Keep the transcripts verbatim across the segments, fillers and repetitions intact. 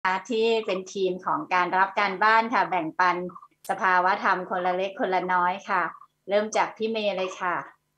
ที่เป็นทีมของการรับการบ้านค่ะแบ่งปันสภาวะธรรมคนละเล็กคนละน้อยค่ะเริ่มจากพี่เมย์เลยค่ะ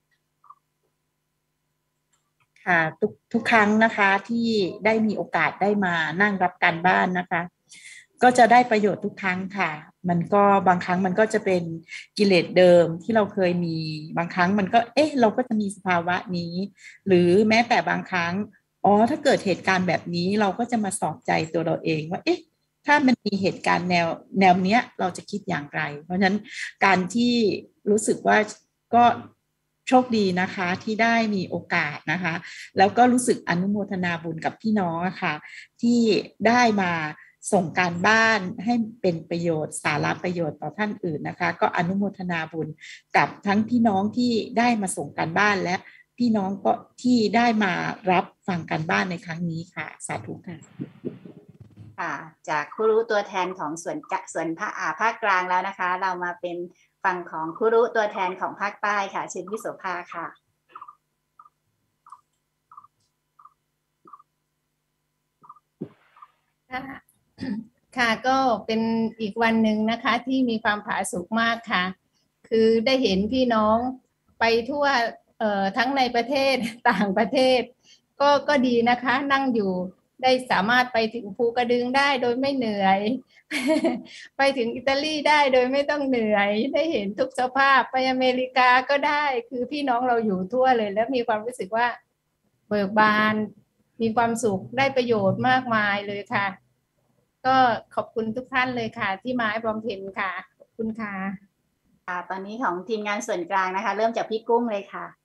ค่ะทุกทุกครั้งนะคะที่ได้มีโอกาสได้มานั่งรับการบ้านนะคะก็จะได้ประโยชน์ทุกครั้งค่ะมันก็บางครั้งมันก็จะเป็นกิเลสเดิมที่เราเคยมีบางครั้งมันก็เอ๊ะเราก็จะมีสภาวะนี้หรือแม้แต่บางครั้งอ๋อถ้าเกิดเหตุการณ์แบบนี้เราก็จะมาสอบใจตัวเราเองว่าเอ๊ะถ้ามันมีเหตุการณ์แนวแนวเนี้ยเราจะคิดอย่างไรเพราะฉะนั้นการที่รู้สึกว่าก็โชคดีนะคะที่ได้มีโอกาสนะคะแล้วก็รู้สึกอนุโมทนาบุญกับพี่น้องอะค่ะที่ได้มาส่งการบ้านให้เป็นประโยชน์สาระประโยชน์ต่อท่านอื่นนะคะก็อนุโมทนาบุญกับทั้งพี่น้องที่ได้มาส่งการบ้านและพี่น้องก็ที่ได้มารับฟังการบ้านในครั้งนี้ค่ะสาธุค่ะค่ะจากครูรู้ตัวแทนของส่วนส่วนภาคภาคกลางแล้วนะคะเรามาเป็นฝั่งของครูรู้ตัวแทนของภาคใต้ค่ะเชิญพี่โสภาค่ะค่ะก็เป็นอีกวันหนึ่งนะคะที่มีความผาสุกมากค่ะคือได้เห็นพี่น้องไปทั่วเอ่อทั้งในประเทศต่างประเทศก็ก็ดีนะคะนั่งอยู่ได้สามารถไปถึงภูกระดึงได้โดยไม่เหนื่อยไปถึงอิตาลีได้โดยไม่ต้องเหนื่อยได้เห็นทุกสภาพไปอเมริกาก็ได้คือพี่น้องเราอยู่ทั่วเลยแล้วมีความรู้สึกว่าเบิกบานมีความสุขได้ประโยชน์มากมายเลยค่ะก็ขอบคุณทุกท่านเลยค่ะที่มาให้บำเพ็ญค่ะขอบคุณค่ะค่ะตอนนี้ของทีมงานส่วนกลางนะคะเริ่มจากพี่กุ้งเลยค่ะ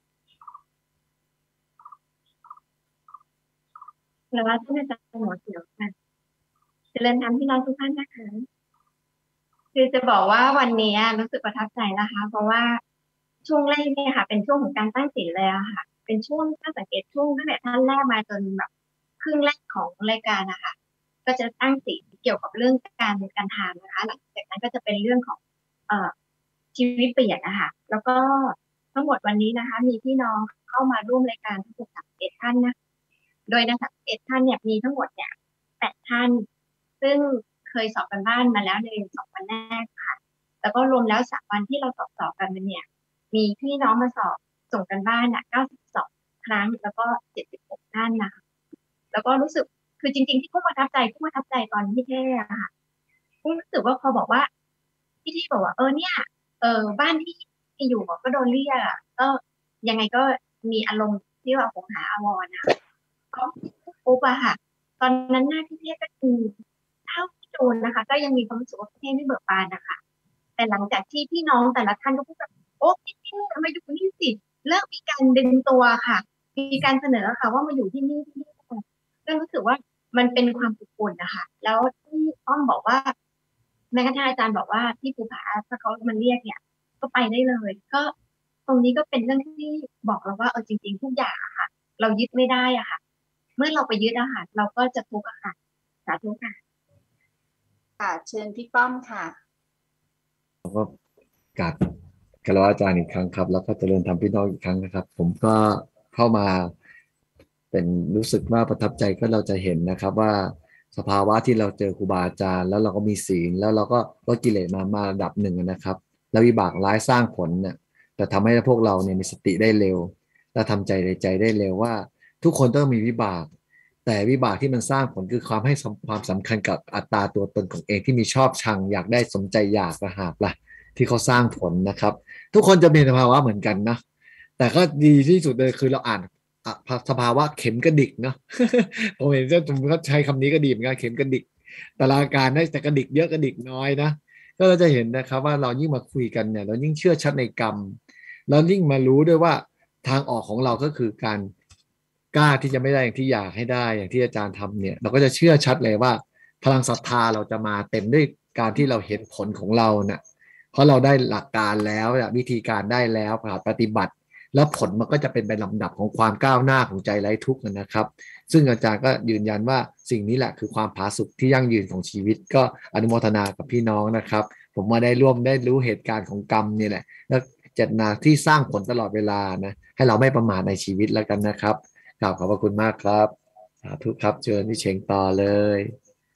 แล้วว่าท่านอาจารย์หมอเขียวค่ะเจริญธรรมพี่น้องทุกท่านนะคะคือจะบอกว่าวันนี้รู้สึกประทับใจนะคะเพราะว่าช่วงแรกเนี่ยค่ะเป็นช่วงของการตั้งศีลเลยอะค่ะเป็นช่วงถ้าสังเกตช่วงตั้งแต่ท่านแรกมาจนแบบครึ่งแรกของรายการนะคะก็จะตั้งศีลเกี่ยวกับเรื่องการการทานนะคะหลังจากนั้นก็จะเป็นเรื่องของเอ่อชีวิตเปลี่ยนนะคะแล้วก็ทั้งหมดวันนี้นะคะมีพี่น้องเข้ามาร่วมรายการทั้งหมดสามสิบเอ็ดท่านนะโดยในสามสิบเอ็ดท่านเนี่ยมีทั้งหมดเนี่ยแปดท่านซึ่งเคยสอบกันบ้านมาแล้วในสองวันแรกค่ะแล้วก็รวมแล้วสามวันที่เราสอบสอบกันเนี่ยมีพี่น้องมาสอบส่งกันบ้านอ่ะเก้าสิบสองครั้งแล้วก็เจ็ดสิบหกท่านนะคะแล้วก็รู้สึกคือจริงๆที่ผู้ประทับใจผู้ประทับใจตอนที่เท่อะค่ะผู้รู้สึกว่าพอบอกว่าพี่ที่บอกว่าเออเนี่ยเออบ้านที่ที่อยู่ก็โดนเรียกก็ยังไงก็มีอารมณ์ที่ว่าผมหาอาวรนะก็ปุ๊บอะค่ะตอนนั้นหน้าพี่เท่ก็คือเท่าที่โดนนะคะก็ยังมีความรู้สึกว่าพี่เท่ไม่เบิกบานนะคะแต่หลังจากที่พี่น้องแต่ละท่านก็พูดแบบโอ้พี่เท่มาอยู่นี่สิเริ่มมีการดึงตัวค่ะมีการเสนอค่ะว่ามาอยู่ที่นี่ที่นี่ก็รู้สึกว่ามันเป็นความอบอุ่นนะคะแล้วที่อ้อมบอกว่าแม้กระทั่งอาจารย์บอกว่าที่ภูผาถ้าเขามันเรียกเนี่ยก็ไปได้เลยก็ตรงนี้ก็เป็นเรื่องที่บอกเราว่าเออจริงๆทุกอย่างอะค่ะเรายึดไม่ได้อะค่ะเมื่อเราไปยึดอาหารเราก็จะทุกข์อะค่ะสาธุค่ะค่ะเชิญพี่ป้อมค่ะแล้วก็กราบคารวะอาจารย์อีกครั้งครับแล้วก็เจริญธรรมพี่น้องอีกครั้งนะครับผมก็เข้ามาเป็นรู้สึกว่าประทับใจก็เราจะเห็นนะครับว่าสภาวะที่เราเจอครูบาอาจารย์แล้วเราก็มีศีลแล้วเราก็ลดกิเลสมามาระดับหนึ่งนะครับแล้ววิบากร้ายสร้างผลเนี่ยแต่ทำให้พวกเราเนี่ยมีสติได้เร็วและทำใจในใจได้เร็วว่าทุกคนต้องมีวิบากแต่วิบากที่มันสร้างผลคือความให้ความสำคัญกับอัตตาตัวตนของเองที่มีชอบชังอยากได้สมใจอยากระหาบล่ะที่เขาสร้างผลนะครับทุกคนจะมีสภาวะเหมือนกันนะแต่ก็ดีที่สุดเลยคือเราอ่านสภาวะเข็มกระดิกเนาะผมเห็นว่าเขาใช้คำนี้ก็ดีเหมือนกันเข็มกระดิกแต่ละอาการได้แต่กระดิกเยอะกระดิกน้อยนะก็เราจะเห็นนะครับว่าเรายิ่งมาคุยกันเนี่ยเรายิ่งเชื่อชัดในกรรมเรายิ่งมารู้ด้วยว่าทางออกของเราก็คือการกล้าที่จะไม่ได้อย่างที่อยากให้ได้อย่างที่อาจารย์ทำเนี่ยเราก็จะเชื่อชัดเลยว่าพลังศรัทธาเราจะมาเต็มด้วยการที่เราเห็นผลของเราเนะ่ยเพราะเราได้หลักการแล้ววิธีการได้แล้วปฏิบัติแล้วผลมันก็จะเป็นไปลำดับของความก้าวหน้าของใจไร้ทุกข์นะครับซึ่งอาจารย์ก็ยืนยันว่าสิ่งนี้แหละคือความผาสุกที่ยั่งยืนของชีวิตก็อนุโมทนากับพี่น้องนะครับผมมาได้ร่วมได้รู้เหตุการณ์ของกรรมนี่แหละแล้วเจตนาที่สร้างผลตลอดเวลานะให้เราไม่ประมาทในชีวิตแล้วกันนะครับกราบขอบพระคุณมากครับสาธุครับเชิญพี่เชงต่อเลย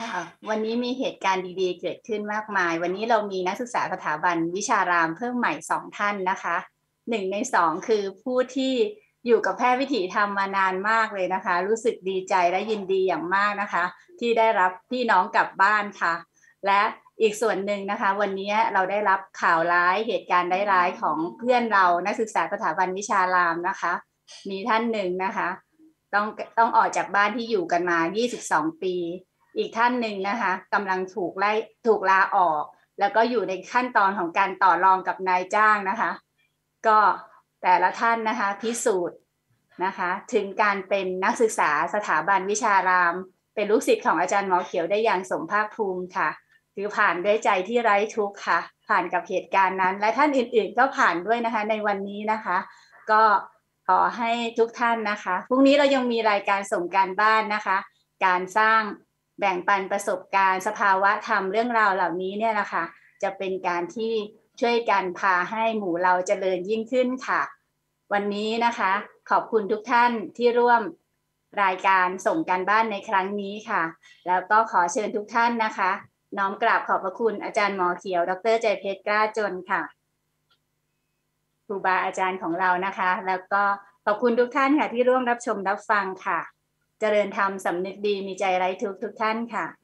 ค่ะวันนี้มีเหตุการณ์ดีๆเกิดขึ้นมากมาย วันนี้เรามีนักศึกษาสถาบันวิชารามเพิ่มใหม่สองท่านนะคะหนึ่งในสองคือผู้ที่อยู่กับแพทย์วิถีธรรมมานานมากเลยนะคะ รู้สึกดีใจและยินดีอย่างมากนะคะ ที่ได้รับพี่น้องกลับบ้านค่ะ และอีกส่วนหนึ่งนะคะ วันนี้เราได้รับข่าวร้ายเหตุการณ์ร้ายๆของเพื่อนเรานักศึกษาสถาบันวิชารามนะคะ มีท่านหนึ่งนะคะต้องต้องออกจากบ้านที่อยู่กันมายี่สิบสองปีอีกท่านหนึ่งนะคะกำลังถูกไล่ถูกลาออก แล้วก็อยู่ในขั้นตอนของการต่อรองกับนายจ้างนะคะก็แต่ละท่านนะคะพิสูจน์นะคะถึงการเป็นนักศึกษาสถาบันวิชารามเป็นลูกศิษย์ของอาจารย์หมอเขียวได้อย่างสมภาคภูมิค่ะคือผ่านด้วยใจที่ไร้ทุกข์ค่ะผ่านกับเหตุการณ์นั้นและท่านอื่นๆก็ผ่านด้วยนะคะในวันนี้นะคะก็ขอให้ทุกท่านนะคะพรุ่งนี้เรายังมีรายการส่งการบ้านนะคะการสร้างแบ่งปันประสบการณ์สภาวะธรรมเรื่องราวเหล่านี้เนี่ยนะคะจะเป็นการที่ช่วยกันพาให้หมู่เราเจริญยิ่งขึ้นค่ะวันนี้นะคะขอบคุณทุกท่านที่ร่วมรายการส่งการบ้านในครั้งนี้ค่ะแล้วก็ขอเชิญทุกท่านนะคะน้อมกราบขอบพระคุณอาจารย์หมอเขียวดร.ใจเพชรกล้าจนค่ะครูบาอาจารย์ของเรานะคะแล้วก็ขอบคุณทุกท่านค่ะที่ร่วมรับชมรับฟังค่ะเจริญธรรมสำนึกดีมีใจไร้ทุกข์ทุกท่านค่ะ